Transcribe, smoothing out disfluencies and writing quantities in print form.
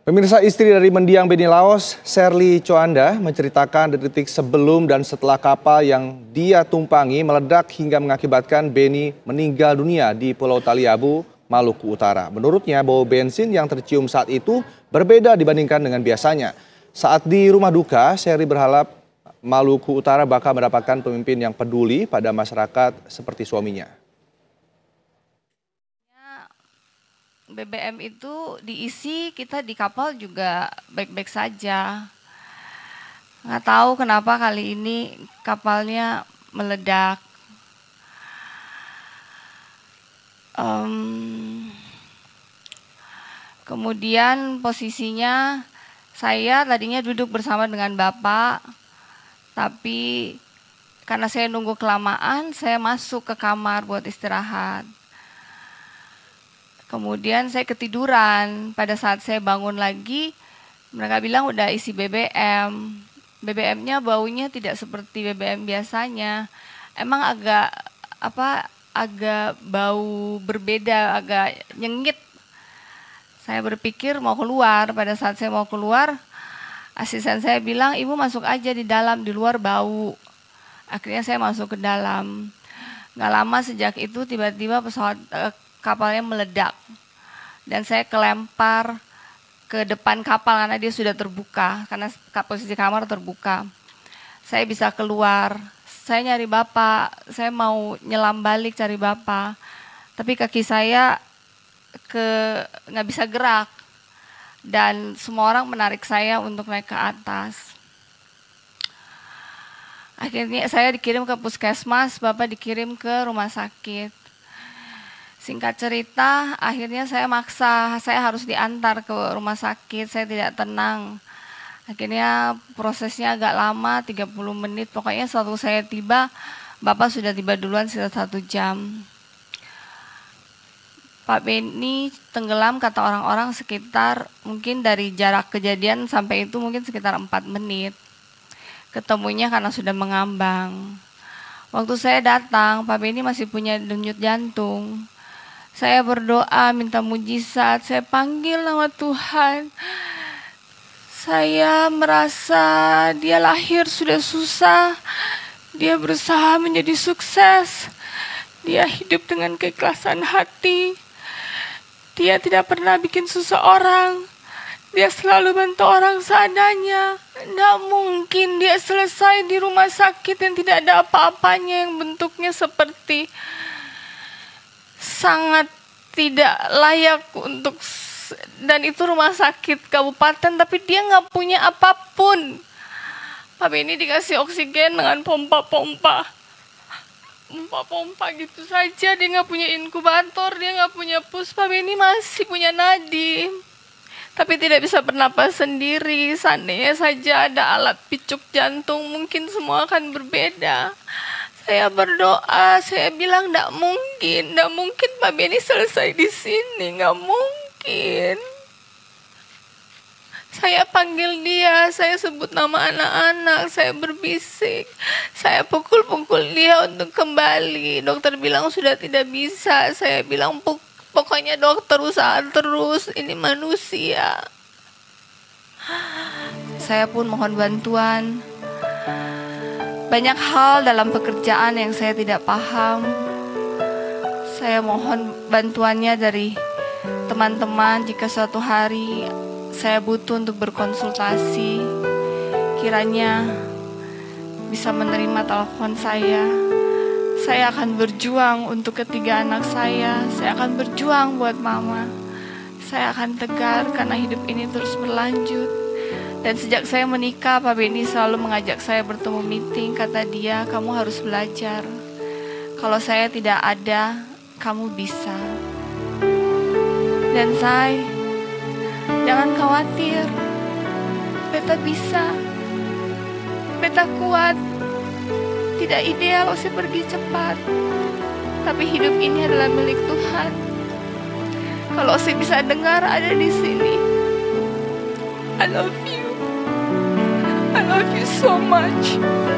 Pemirsa, istri dari mendiang Beni Laos, Sherly Coanda, menceritakan detik sebelum dan setelah kapal yang dia tumpangi meledak hingga mengakibatkan Beni meninggal dunia di Pulau Taliabu, Maluku Utara. Menurutnya, bau bensin yang tercium saat itu berbeda dibandingkan dengan biasanya. Saat di rumah duka, Sherly berharap Maluku Utara bakal mendapatkan pemimpin yang peduli pada masyarakat seperti suaminya. BBM itu diisi, kita di kapal juga baik-baik saja. Nggak tahu kenapa kali ini kapalnya meledak. Kemudian posisinya saya tadinya duduk bersama dengan Bapak, tapi karena saya nunggu kelamaan, saya masuk ke kamar buat istirahat. Kemudian saya ketiduran, pada saat saya bangun lagi, mereka bilang udah isi BBM. BBM-nya baunya tidak seperti BBM biasanya. Emang agak bau berbeda, agak nyengit. Saya berpikir mau keluar, pada saat saya mau keluar, asisten saya bilang, "Ibu masuk aja di dalam, di luar bau." Akhirnya saya masuk ke dalam. Gak lama sejak itu tiba-tiba kapalnya meledak dan saya kelempar ke depan kapal karena dia sudah terbuka, karena posisi kamar terbuka. Saya bisa keluar, saya nyari Bapak, saya mau nyelam balik cari Bapak, tapi kaki saya nggak bisa gerak dan semua orang menarik saya untuk naik ke atas. Akhirnya saya dikirim ke puskesmas, Bapak dikirim ke rumah sakit. Singkat cerita, akhirnya saya maksa, saya harus diantar ke rumah sakit, saya tidak tenang. Akhirnya prosesnya agak lama, 30 menit, pokoknya waktu saya tiba, Bapak sudah tiba duluan sekitar 1 jam. Pak Beni tenggelam kata orang-orang sekitar, mungkin dari jarak kejadian sampai itu mungkin sekitar 4 menit. Ketemunya karena sudah mengambang. Waktu saya datang, Pak Beni masih punya denyut jantung. Saya berdoa, minta mujizat, saya panggil nama Tuhan. Saya merasa dia lahir sudah susah, dia berusaha menjadi sukses, dia hidup dengan keikhlasan hati, dia tidak pernah bikin susah orang, dia selalu bantu orang seadanya. Tidak mungkin dia selesai di rumah sakit yang tidak ada apa-apanya, yang bentuknya seperti sangat tidak layak untuk, dan itu rumah sakit kabupaten, tapi dia nggak punya apapun. Pak Beni dikasih oksigen dengan pompa gitu saja, dia nggak punya inkubator, dia nggak punya pus. Pak Beni masih punya nadi, tapi tidak bisa bernapas sendiri. Seandainya saja ada alat picuk jantung, mungkin semua akan berbeda. Saya berdoa, saya bilang tidak mungkin Pak Beni selesai di sini, nggak mungkin. Saya panggil dia, saya sebut nama anak-anak, saya berbisik, saya pukul-pukul dia untuk kembali. Dokter bilang sudah tidak bisa, saya bilang pokoknya dokter usaha terus, ini manusia. Saya pun mohon bantuan. Banyak hal dalam pekerjaan yang saya tidak paham. Saya mohon bantuannya dari teman-teman jika suatu hari saya butuh untuk berkonsultasi. Kiranya bisa menerima telepon saya. Saya akan berjuang untuk ketiga anak saya akan berjuang buat mama. Saya akan tegar karena hidup ini terus berlanjut. Dan sejak saya menikah, Pak Beni selalu mengajak saya bertemu meeting. Kata dia, kamu harus belajar. Kalau saya tidak ada, kamu bisa. Dan saya, jangan khawatir. Beta bisa. Beta kuat. Tidak ideal saya pergi cepat. Tapi hidup ini adalah milik Tuhan. Kalau saya bisa dengar ada di sini. I love you. I love you so much.